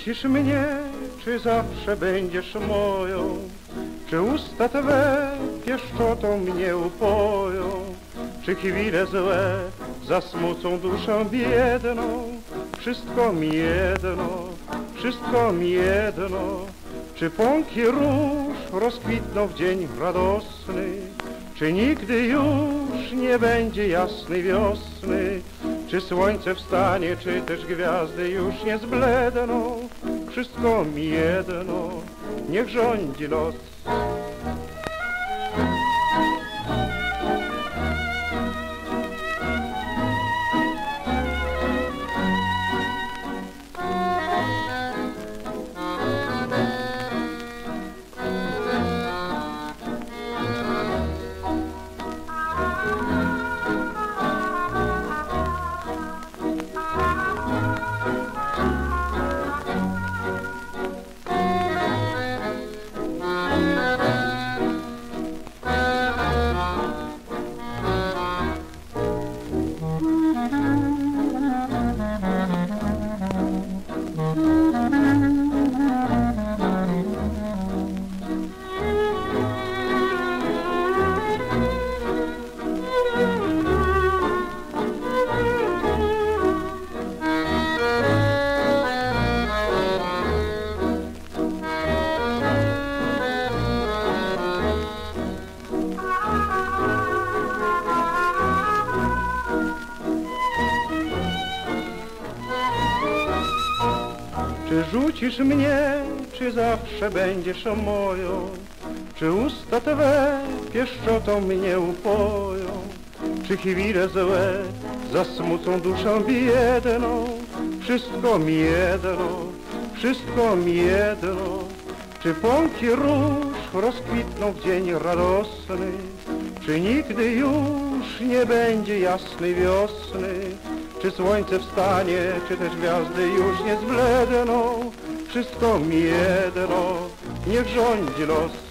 rzucisz mnie, czy zawsze będziesz moją? Czy usta Twe pieszczotą mnie upoją? Czy chwile złe zasmucą duszę biedną? Wszystko mi jedno, wszystko mi jedno. Czy pąki róż rozkwitną w dzień radosny? Czy nigdy już nie będzie jasnej wiosny? Czy słońce wstanie, czy też gwiazdy już nie zbledną? Wszystko mi jedno, niech rządzi los. Czy rzucisz mnie, czy zawsze będziesz moją? Czy usta Twe pieszczotą mnie upoją? Czy chwile złe zasmucą duszę biedną? Wszystko mi jedno, wszystko mi jedno. Czy pąki róż rozkwitną w dzień radosny? Czy nigdy już nie będzie jasnej wiosny? Czy słońce wstanie, czy też gwiazdy już nie zbledną? Wszystko mi jedno, niech rządzi los.